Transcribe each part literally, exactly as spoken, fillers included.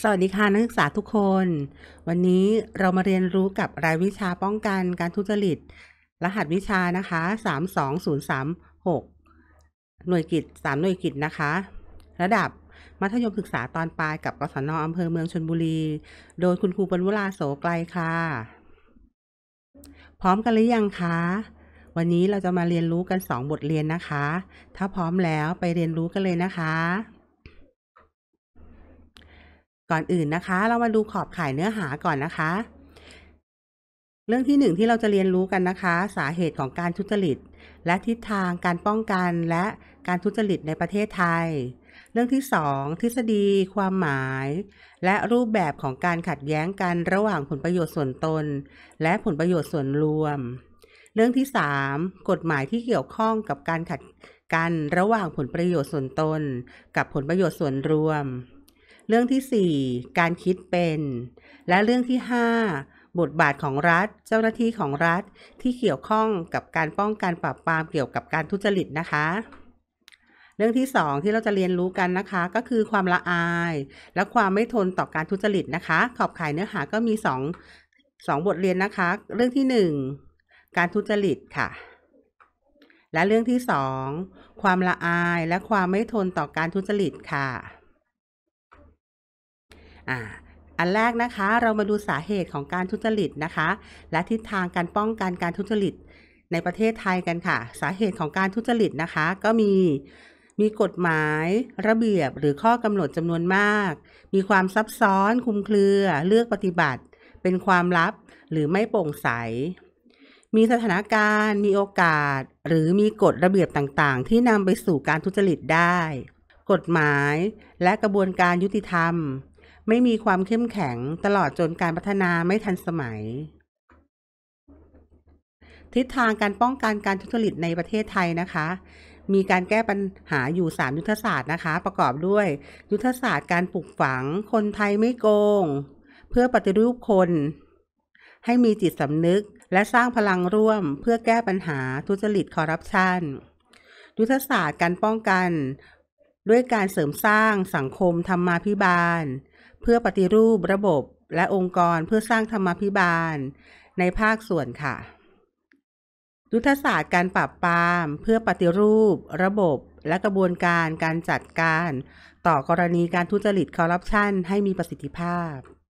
สวัสดีค่ะนักศึกษาทุกคนวันนี้เรามาเรียนรู้กับรายวิชาป้องกันการทุจริตรหัสวิชานะคะสาม สอง ศูนย์ สาม หกหน่วยกิตสามหน่วยกิตนะคะระดับมัธยมศึกษาตอนปลายกับกศน.อำเภอเมืองชลบุรีโดยคุณครูปนุราโสไกลค่ะพร้อมกันหรือยังคะวันนี้เราจะมาเรียนรู้กันสองบทเรียนนะคะถ้าพร้อมแล้วไปเรียนรู้กันเลยนะคะก่อนอื่นนะคะเรามาดูขอบข่ายเนื้อหาก่อนนะคะเรื่องที่หนึ่งที่เราจะเรียนรู้กันนะคะสาเหตุของการทุจริตและทิศทางการป้องกันและการทุจริตในประเทศไทยเรื่องที่สองทฤษฎีความหมายและรูปแบบของการขัดแย้งกันระหว่างผลประโยชน์ส่วนตนและผลประโยชน์ส่วนรวมเรื่องที่สามกฎหมายที่เกี่ยวข้องกับการขัดกันระหว่างผลประโยชน์ส่วนตนกับผลประโยชน์ส่วนรวมเรื่องที่สี่การคิดเป็นและเรื่องที่ห้าบทบาทของรัฐเจ้าหน้าที่ของรัฐที่เกี่ยวข้องกับการป้องกันปราบปรามเกี่ยวกับการทุจริตนะคะเรื่องที่สองที่เราจะเรียนรู้กันนะคะก็คือความละอายและความไม่ทนต่อการทุจริตนะคะขอบข่ายเนื้อหาก็มีสองสองบทเรียนนะคะเรื่องที่หนึ่งการทุจริตค่ะและเรื่องที่สองความละอายและความไม่ทนต่อการทุจริตค่ะอ่าอันแรกนะคะเรามาดูสาเหตุของการทุจริตนะคะและทิศทางการป้องกันการทุจริตในประเทศไทยกันค่ะสาเหตุของการทุจริตนะคะก็มีมีกฎหมายระเบียบหรือข้อกำหนดจำนวนมากมีความซับซ้อนคลุมเครือเลือกปฏิบัติเป็นความลับหรือไม่โปร่งใสมีสถานการณ์มีโอกาสหรือมีกฎระเบียบต่างๆที่นำไปสู่การทุจริตได้กฎหมายและกระบวนการยุติธรรมไม่มีความเข้มแข็งตลอดจนการพัฒนาไม่ทันสมัยทิศทางการป้องกันการทุจริตในประเทศไทยนะคะมีการแก้ปัญหาอยู่สามยุทธศาสตร์นะคะประกอบด้วยยุทธศาสตร์การปลูกฝังคนไทยไม่โกงเพื่อปฏิรูปคนให้มีจิตสำนึกและสร้างพลังร่วมเพื่อแก้ปัญหาทุจริตคอร์รัปชันยุทธศาสตร์การป้องกันด้วยการเสริมสร้างสังคมธรรมาภิบาลเพื่อปฏิรูประบบและองค์กรเพื่อสร้างธรรมาภิบาลในภาคส่วนค่ะยุทธศาสตร์การปราบปรามเพื่อปฏิรูประบบและกระบวนการการจัดการต่อกรณีการทุจริตคอร์รัปชันให้มีประสิทธิภาพ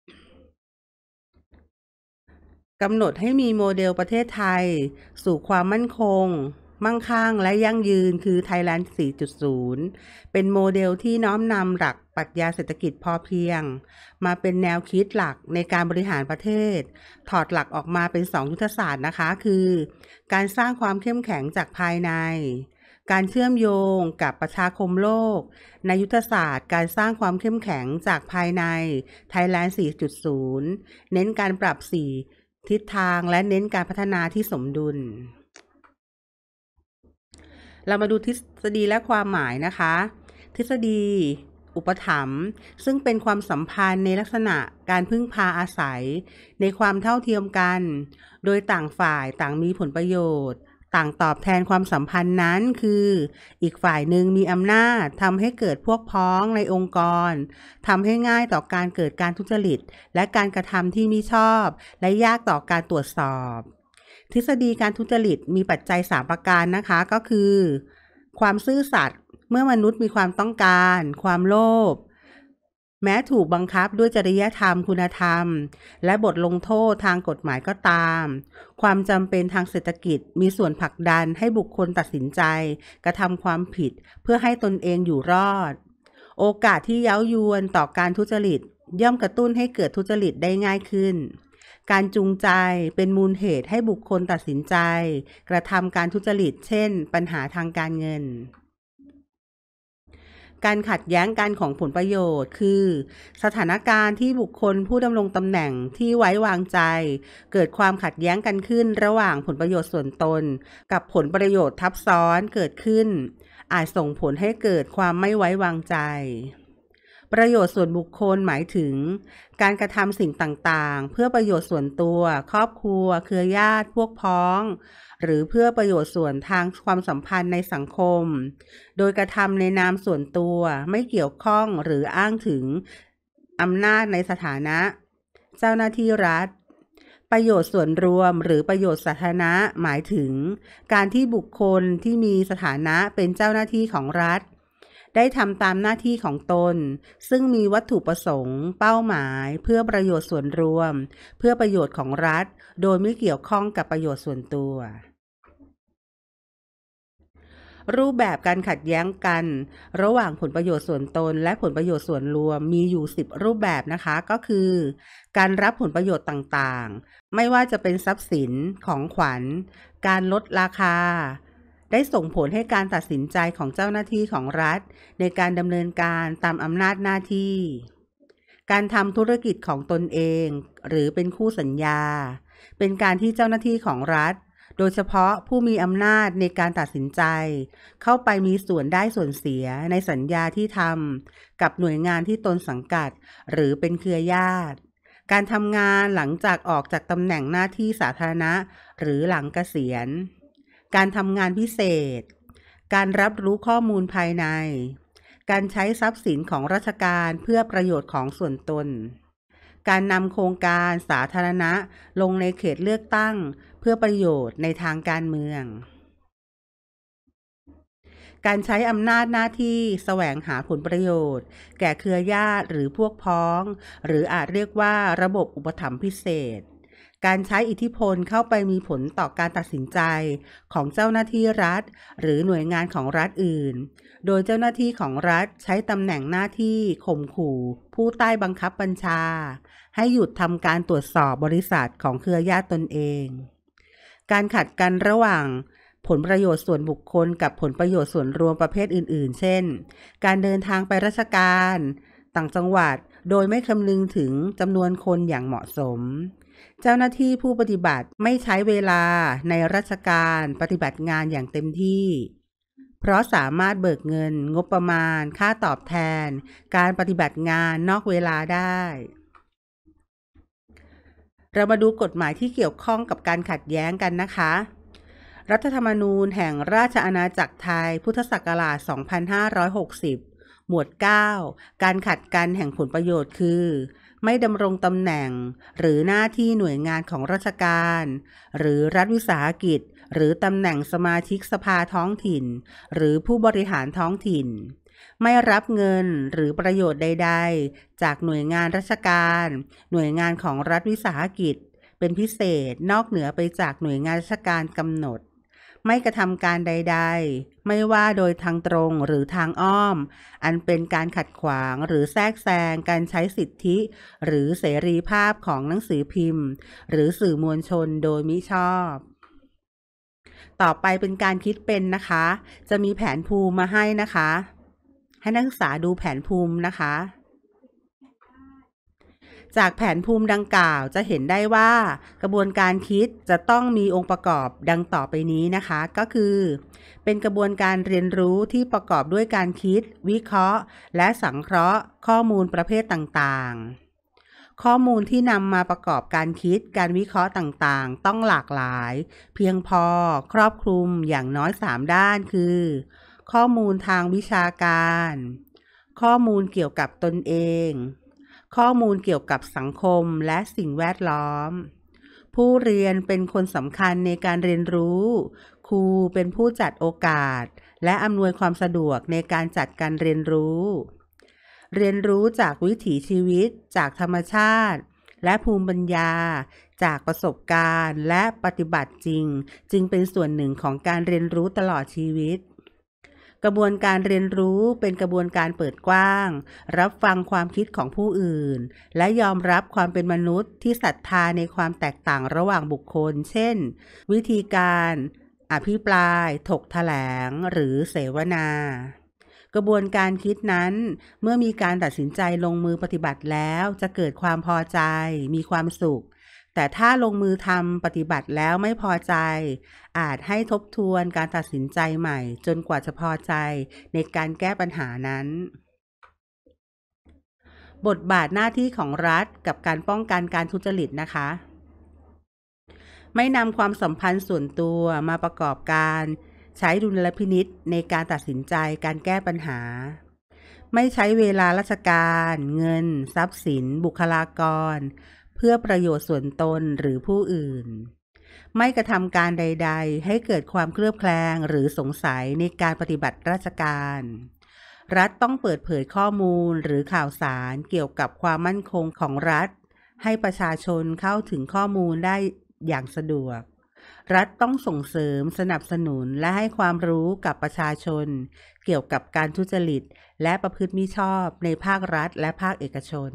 กำหนดให้มีโมเดลประเทศไทยสู่ความมั่นคงมั่งคั่งและยั่งยืนคือ Thailand สี่ จุด ศูนย์ เป็นโมเดลที่น้อมนำหลักปรัชญาเศรษฐกิจพอเพียงมาเป็นแนวคิดหลักในการบริหารประเทศถอดหลักออกมาเป็นสองยุทธศาสตร์นะคะคือการสร้างความเข้มแข็งจากภายในการเชื่อมโยงกับประชาคมโลกในยุทธศาสตร์การสร้างความเข้มแข็งจากภายใน Thailand สี่ จุด ศูนย์ เน้นการปรับสี่ทิศทางและเน้นการพัฒนาที่สมดุลเรามาดูทฤษฎีและความหมายนะคะทฤษฎีอุปถัมภ์ซึ่งเป็นความสัมพันธ์ในลักษณะการพึ่งพาอาศัยในความเท่าเทียมกันโดยต่างฝ่ายต่างมีผลประโยชน์ต่างตอบแทนความสัมพันธ์นั้นคืออีกฝ่ายหนึ่งมีอำนาจทำให้เกิดพวกพ้องในองค์กรทำให้ง่ายต่อการเกิดการทุจริตและการกระทำที่มิชอบและยากต่อการตรวจสอบทฤษฎีการทุจริตมีปัจจัยสามประการนะคะก็คือความซื่อสัตย์เมื่อมนุษย์มีความต้องการความโลภแม้ถูกบังคับด้วยจริยธรรมคุณธรรมและบทลงโทษทางกฎหมายก็ตามความจำเป็นทางเศรษฐกิจมีส่วนผลักดันให้บุคคลตัดสินใจกระทำความผิดเพื่อให้ตนเองอยู่รอดโอกาสที่เย้ายวนต่อการทุจริตย่อมกระตุ้นให้เกิดทุจริตได้ง่ายขึ้นการจูงใจเป็นมูลเหตุให้บุคคลตัดสินใจกระทำการทุจริตเช่นปัญหาทางการเงินการขัดแย้งกันของผลประโยชน์คือสถานการณ์ที่บุคคลผู้ดำรงตำแหน่งที่ไว้วางใจเกิดความขัดแย้งกันขึ้นระหว่างผลประโยชน์ส่วนตนกับผลประโยชน์ทับซ้อนเกิดขึ้นอาจส่งผลให้เกิดความไม่ไว้วางใจประโยชน์ส่วนบุคคลหมายถึงการกระทำสิ่งต่างๆเพื่อประโยชน์ส่วนตัวครอบครัวเครือญาติพวกพ้องหรือเพื่อประโยชน์ส่วนทางความสัมพันธ์ในสังคมโดยกระทำในนามส่วนตัวไม่เกี่ยวข้องหรืออ้างถึงอำนาจในสถานะเจ้าหน้าที่รัฐประโยชน์ส่วนรวมหรือประโยชน์สาธารณะหมายถึงการที่บุคคลที่มีสถานะเป็นเจ้าหน้าที่ของรัฐได้ทำตามหน้าที่ของตนซึ่งมีวัตถุประสงค์เป้าหมายเพื่อประโยชน์ส่วนรวมเพื่อประโยชน์ของรัฐโดยไม่เกี่ยวข้องกับประโยชน์ส่วนตัวรูปแบบการขัดแย้งกันระหว่างผลประโยชน์ส่วนตนและผลประโยชน์ส่วนรวมมีอยู่สิบรูปแบบนะคะก็คือการรับผลประโยชน์ต่างๆไม่ว่าจะเป็นทรัพย์สินของขวัญการลดราคาได้ส่งผลให้การตัดสินใจของเจ้าหน้าที่ของรัฐในการดำเนินการตามอำนาจหน้าที่การทำธุรกิจของตนเองหรือเป็นคู่สัญญาเป็นการที่เจ้าหน้าที่ของรัฐโดยเฉพาะผู้มีอำนาจในการตัดสินใจเข้าไปมีส่วนได้ส่วนเสียในสัญญาที่ทำกับหน่วยงานที่ตนสังกัดหรือเป็นเครือญาติการทำงานหลังจากออกจากตำแหน่งหน้าที่สาธารณะหรือหลังเกษียณการทำงานพิเศษการรับรู้ข้อมูลภายในการใช้ทรัพย์สินของราชการเพื่อประโยชน์ของส่วนตนการนำโครงการสาธารณะลงในเขตเลือกตั้งเพื่อประโยชน์ในทางการเมืองการใช้อำนาจหน้าที่แสวงหาผลประโยชน์แก่เครือญาติหรือพวกพ้องหรืออาจเรียกว่าระบบอุปถัมภ์พิเศษการใช้อิทธิพลเข้าไปมีผลต่อการตัดสินใจของเจ้าหน้าที่รัฐหรือหน่วยงานของรัฐอื่นโดยเจ้าหน้าที่ของรัฐใช้ตำแหน่งหน้าที่ข่มขู่ผู้ใต้บังคับบัญชาให้หยุดทำการตรวจสอบบริษัทของเครือญาติตนเองการขัดกันระหว่างผลประโยชน์ส่วนบุคคลกับผลประโยชน์ส่วนรวมประเภทอื่นๆเช่นการเดินทางไปราชการต่างจังหวัดโดยไม่คำนึงถึงจำนวนคนอย่างเหมาะสมเจ้าหน้าที่ผู้ปฏิบัติไม่ใช้เวลาในราชการปฏิบัติงานอย่างเต็มที่เพราะสามารถเบิกเงินงบประมาณค่าตอบแทนการปฏิบัติงานนอกเวลาได้เรามาดูกฎหมายที่เกี่ยวข้องกับการขัดแย้งกันนะคะรัฐธรรมนูญแห่งราชอาณาจักรไทยพุทธศักราช สองพันห้าร้อยหกสิบ หมวด เก้า การขัดกันแห่งผลประโยชน์คือไม่ดำรงตำแหน่งหรือหน้าที่หน่วยงานของราชการหรือรัฐวิสาหกิจหรือตำแหน่งสมาชิกสภาท้องถิ่นหรือผู้บริหารท้องถิ่นไม่รับเงินหรือประโยชน์ใดๆจากหน่วยงานราชการหน่วยงานของรัฐวิสาหกิจเป็นพิเศษนอกเหนือไปจากหน่วยงานราชการกำหนดไม่กระทำการใดๆไม่ว่าโดยทางตรงหรือทางอ้อมอันเป็นการขัดขวางหรือแทรกแซงการใช้สิทธิหรือเสรีภาพของหนังสือพิมพ์หรือสื่อมวลชนโดยมิชอบต่อไปเป็นการคิดเป็นนะคะจะมีแผนภูมิมาให้นะคะให้นักศึกษาดูแผนภูมินะคะจากแผนภูมิดังกล่าวจะเห็นได้ว่ากระบวนการคิดจะต้องมีองค์ประกอบดังต่อไปนี้นะคะก็คือเป็นกระบวนการเรียนรู้ที่ประกอบด้วยการคิดวิเคราะห์และสังเคราะห์ข้อมูลประเภทต่างๆข้อมูลที่นำมาประกอบการคิดการวิเคราะห์ต่างๆต้องหลากหลายเพียงพอครอบคลุมอย่างน้อยสามด้านคือข้อมูลทางวิชาการข้อมูลเกี่ยวกับตนเองข้อมูลเกี่ยวกับสังคมและสิ่งแวดล้อมผู้เรียนเป็นคนสำคัญในการเรียนรู้ครูเป็นผู้จัดโอกาสและอำนวยความสะดวกในการจัดการเรียนรู้เรียนรู้จากวิถีชีวิตจากธรรมชาติและภูมิปัญญาจากประสบการณ์และปฏิบัติจริงจึงเป็นส่วนหนึ่งของการเรียนรู้ตลอดชีวิตกระบวนการเรียนรู้เป็นกระบวนการเปิดกว้างรับฟังความคิดของผู้อื่นและยอมรับความเป็นมนุษย์ที่ศรัทธาในความแตกต่างระหว่างบุคคลเช่นวิธีการอภิปรายถกแถลงหรือเสวนากระบวนการคิดนั้นเมื่อมีการตัดสินใจลงมือปฏิบัติแล้วจะเกิดความพอใจมีความสุขแต่ถ้าลงมือทำปฏิบัติแล้วไม่พอใจอาจให้ทบทวนการตัดสินใจใหม่จนกว่าจะพอใจในการแก้ปัญหานั้นบทบาทหน้าที่ของรัฐกับการป้องกันการทุจริตนะคะไม่นำความสัมพันธ์ส่วนตัวมาประกอบการใช้ดุลพินิจในการตัดสินใจการแก้ปัญหาไม่ใช้เวลาราชการ เงิน ทรัพย์สิน บุคลากร เพื่อประโยชน์ส่วนตนหรือผู้อื่น ไม่กระทำการใดๆให้เกิดความเคลือบแคลงหรือสงสัยในการปฏิบัติราชการ รัฐต้องเปิดเผยข้อมูลหรือข่าวสารเกี่ยวกับความมั่นคงของรัฐให้ประชาชนเข้าถึงข้อมูลได้อย่างสะดวก รัฐต้องส่งเสริมสนับสนุนและให้ความรู้กับประชาชนเกี่ยวกับการทุจริตและประพฤติมิชอบในภาครัฐและภาคเอกชน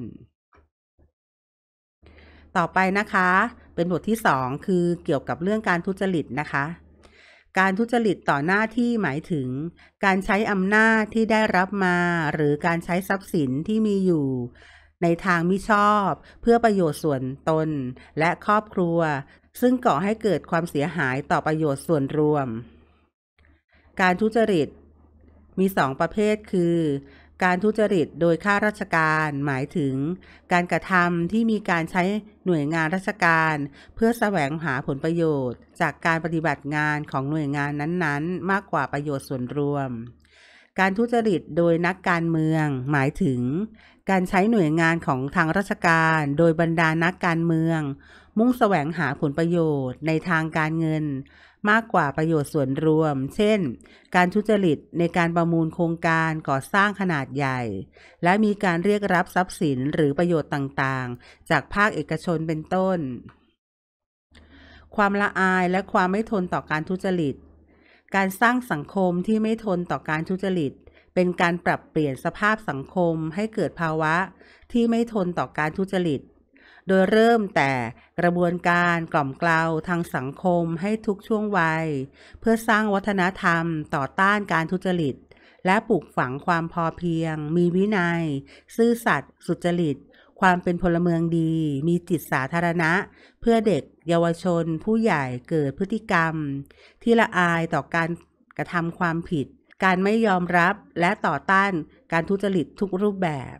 ต่อไปนะคะเป็นบทที่สองคือเกี่ยวกับเรื่องการทุจริตนะคะการทุจริตต่อหน้าที่หมายถึงการใช้อำนาจที่ได้รับมาหรือการใช้ทรัพย์สินที่มีอยู่ในทางมิชอบเพื่อประโยชน์ส่วนตนและครอบครัวซึ่งก่อให้เกิดความเสียหายต่อประโยชน์ส่วนรวมการทุจริตมีสองประเภทคือการทุจริตโดยข้าราชการหมายถึงการกระทำที่มีการใช้หน่วยงานราชการเพื่อแสวงหาผลประโยชน์จากการปฏิบัติงานของหน่วยงานนั้นๆมากกว่าประโยชน์ส่วนรวมการทุจริตโดยนักการเมืองหมายถึงการใช้หน่วยงานของทางราชการโดยบรรดานักการเมืองมุ่งแสวงหาผลประโยชน์ในทางการเงินมากกว่าประโยชน์ส่วนรวมเช่นการทุจริตในการประมูลโครงการก่อสร้างขนาดใหญ่และมีการเรียกรับทรัพย์สินหรือประโยชน์ต่างๆจากภาคเอกชนเป็นต้นความละอายและความไม่ทนต่อการทุจริตการสร้างสังคมที่ไม่ทนต่อการทุจริตเป็นการปรับเปลี่ยนสภาพสังคมให้เกิดภาวะที่ไม่ทนต่อการทุจริตโดยเริ่มแต่กระบวนการกล่อมเกลาทางสังคมให้ทุกช่วงวัยเพื่อสร้างวัฒนธรรมต่อต้านการทุจริตและปลูกฝังความพอเพียงมีวินัยซื่อสัตย์สุจริตความเป็นพลเมืองดีมีจิตสาธารณะเพื่อเด็กเยาวชนผู้ใหญ่เกิดพฤติกรรมที่ละอายต่อการกระทำความผิดการไม่ยอมรับและต่อต้านการทุจริตทุกรูปแบบ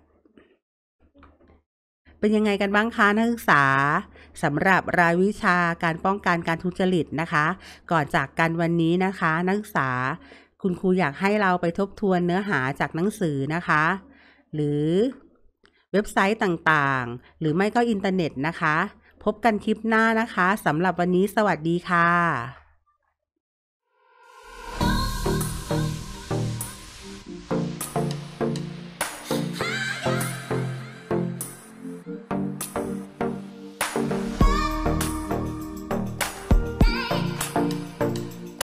เป็นยังไงกันบ้างคะนักศึกษาสำหรับรายวิชาการป้องกันการทุจริตนะคะก่อนจากกันวันนี้นะคะนักศึกษาคุณครูอยากให้เราไปทบทวนเนื้อหาจากหนังสือนะคะหรือเว็บไซต์ต่างๆหรือไม่ก็อินเทอร์เน็ตนะคะพบกันคลิปหน้านะคะสำหรับวันนี้สวัสดีค่ะ